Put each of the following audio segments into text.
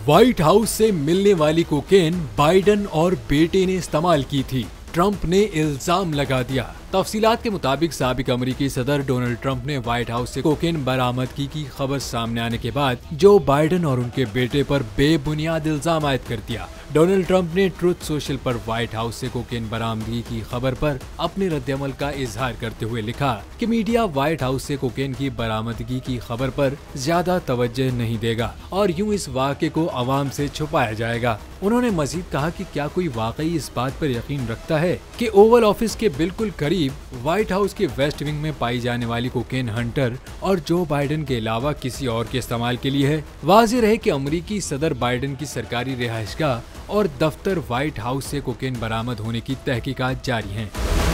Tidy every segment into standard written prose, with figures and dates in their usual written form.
White House से मिलने वाली कोकेन बाइडेन और बेटे ने इस्तेमाल की थी, ट्रंप ने इल्जाम लगा दिया। तफसीलात के मुताबिक साबिक अमेरिकी सदर डोनाल्ड ट्रंप ने व्हाइट हाउस से कोकेन बरामदगी की खबर सामने आने के बाद जो बाइडेन और उनके बेटे पर बेबुनियाद इल्जाम आयद कर दिया। डोनाल्ड ट्रंप ने ट्रुथ सोशल पर व्हाइट हाउस से कोकेन बरामदगी की खबर पर अपने रद्देअमल का इजहार करते हुए लिखा कि मीडिया व्हाइट हाउस से कोकेन की बरामदगी की खबर पर ज्यादा तवज्जो नहीं देगा और यूं इस वाक़े को अवाम से छुपाया जाएगा। उन्होंने मजीद कहा कि क्या कोई वाकई इस बात पर यकीन रखता है कि ओवल ऑफिस के बिल्कुल करीब व्हाइट हाउस के वेस्ट विंग में पाई जाने वाली कोकेन हंटर और जो बाइडेन के अलावा किसी और के इस्तेमाल के लिए है। वाज़ेह रहे कि अमेरिकी सदर बाइडेन की सरकारी रिहाइशगाह और दफ्तर व्हाइट हाउस से कोकेन बरामद होने की तहकीकात जारी हैं।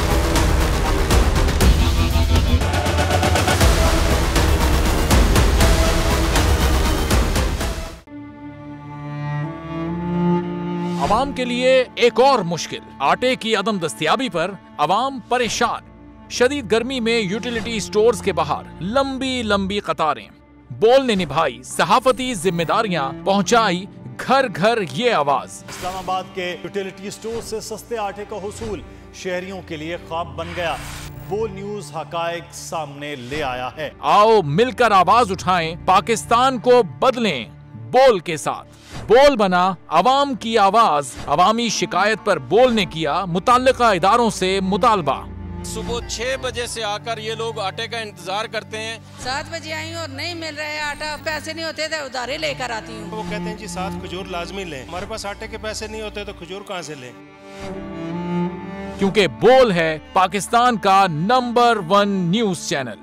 अवाम के लिए एक और मुश्किल, आटे की अदम दस्तयाबी पर अवाम परेशान। शदीद गर्मी में यूटिलिटी स्टोर्स के बाहर लंबी लंबी कतारें। बोल ने निभाई सहाफती जिम्मेदारियां, पहुंचाई घर घर ये आवाज। इस्लामाबाद के यूटिलिटी स्टोर से सस्ते आटे का हुसूल शहरियों के लिए ख्वाब बन गया। बोल न्यूज हकायक सामने ले आया है। आओ मिलकर आवाज उठाएं, पाकिस्तान को बदलें बोल के साथ। बोल बना अवाम की आवाज। अवामी शिकायत पर बोल ने किया मुताल्लिका इदारों से मुतालबा। सुबह 6 बजे से आकर ये लोग आटे का इंतजार करते हैं। 7 बजे आई और नहीं मिल रहा है आटा, पैसे नहीं होते थे उधारे लेकर आती हूँ। वो कहते हैं जी 7 खजूर लाजमी लें। हमारे पास आटे के पैसे नहीं होते तो खजूर कहाँ से लें? क्योंकि बोल है पाकिस्तान का नंबर 1 न्यूज चैनल।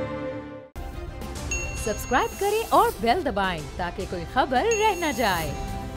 सब्सक्राइब करें और बेल दबाएं ताकि कोई खबर रह न जाए।